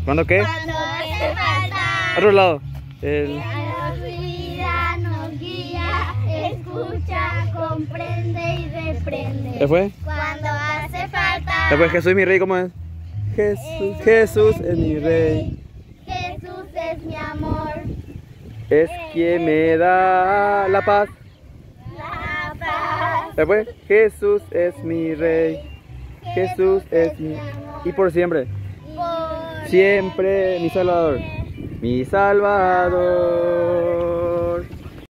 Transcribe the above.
¿Cuándo qué? Cuando hace falta. Otro lado. A su vida nos guía, escucha, comprende y reprende. Después. Cuando hace falta. Después Jesús es mi rey, ¿cómo es? Jesús, Jesús es mi rey. Jesús es mi amor. Es quien me da la paz. La paz. Después, Jesús es mi rey. Jesús es mi... Y por siempre. Por Siempre mi Salvador. Mi Salvador.